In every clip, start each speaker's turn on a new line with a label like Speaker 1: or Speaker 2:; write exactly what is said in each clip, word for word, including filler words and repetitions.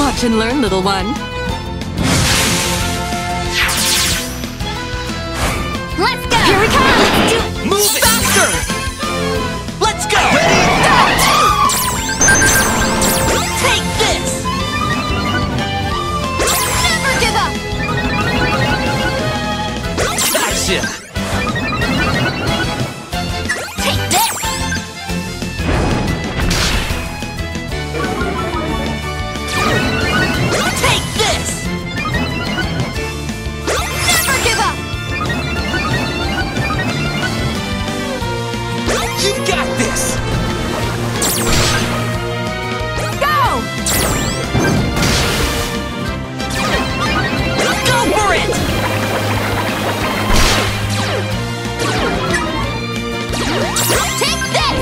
Speaker 1: Watch and learn, little one.
Speaker 2: Let's go!
Speaker 1: Here we come!
Speaker 3: Move it! Faster! Let's go! Take this!
Speaker 2: Never give up!
Speaker 3: Gotcha!
Speaker 2: Take this!
Speaker 3: Take this!
Speaker 2: Never give up!
Speaker 3: You got this!
Speaker 2: Go!
Speaker 3: Go for it!
Speaker 2: Take this!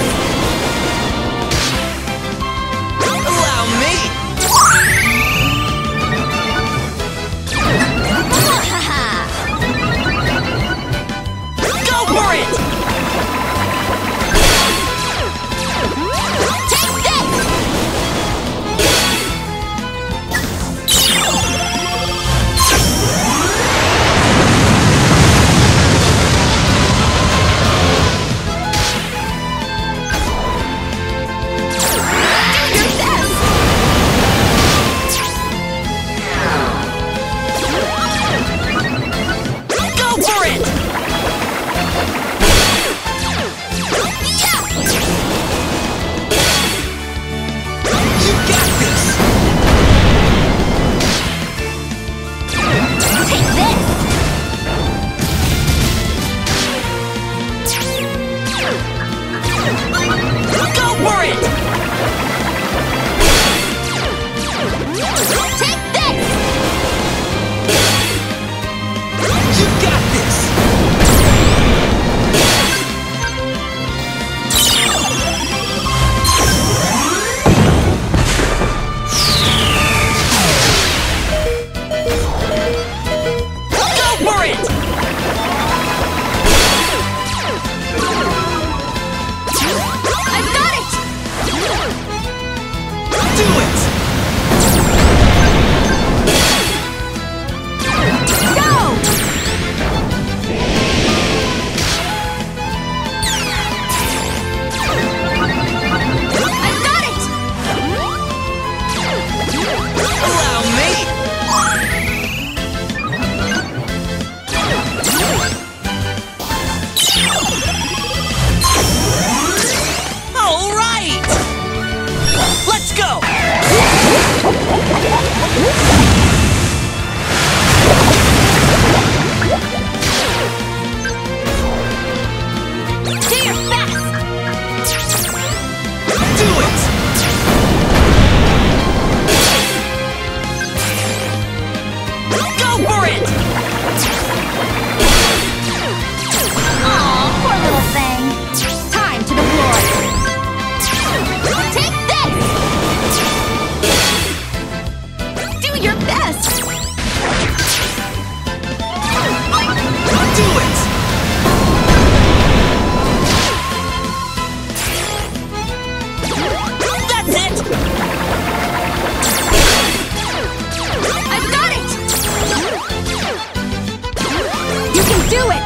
Speaker 3: Allow me! Go for it!
Speaker 2: Take this!
Speaker 3: Go for it! You got this!
Speaker 2: Take this!
Speaker 3: Go for it!
Speaker 2: Take this!
Speaker 3: You got this! Go for it!
Speaker 2: I've got it!
Speaker 3: Do it!
Speaker 2: Go! I've got it!
Speaker 3: Allow me! All right! Let's go!
Speaker 2: Do your best!
Speaker 3: Do it! Go for it!
Speaker 2: Aw, poor little thing. Time to deploy. Take this! Do your best!
Speaker 3: Do it! That's it!
Speaker 2: I've got it! You can do it!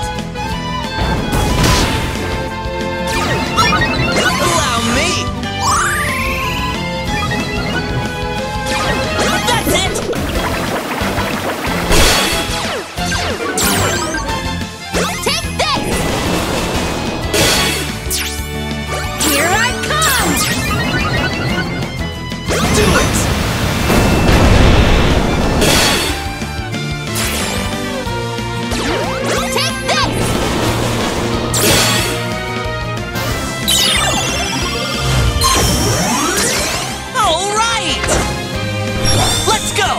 Speaker 3: Allow me! That's it!
Speaker 2: Take this! Here I come!
Speaker 3: Do it!
Speaker 2: Take this!
Speaker 3: All right! Let's go!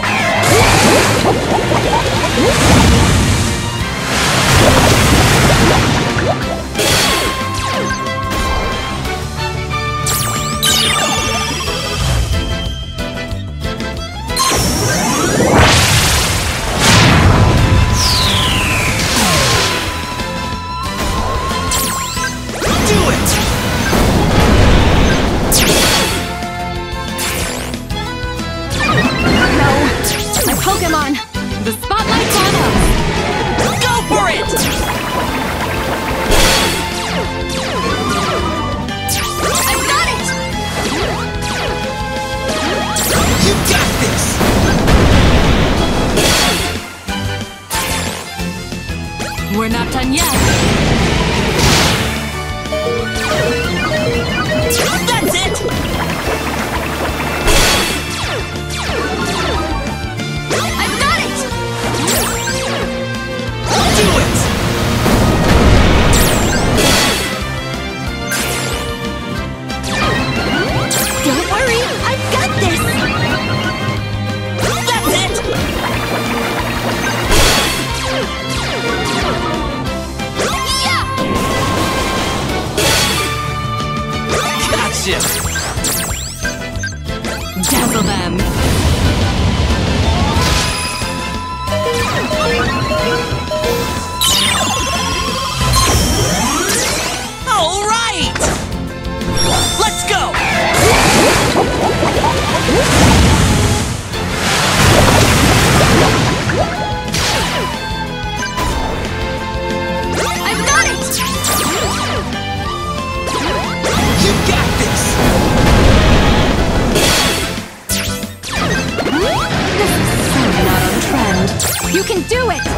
Speaker 1: done yet.
Speaker 3: That's it!
Speaker 2: I've got it!
Speaker 3: Do it!
Speaker 2: Don't worry, I've got this!
Speaker 3: That's it!
Speaker 2: Yeah!
Speaker 3: Gotcha!
Speaker 1: Dazzle them.
Speaker 3: All right! Let's go!
Speaker 2: I've got it!
Speaker 3: You got this!
Speaker 1: This is so not on trend.
Speaker 2: You can do it!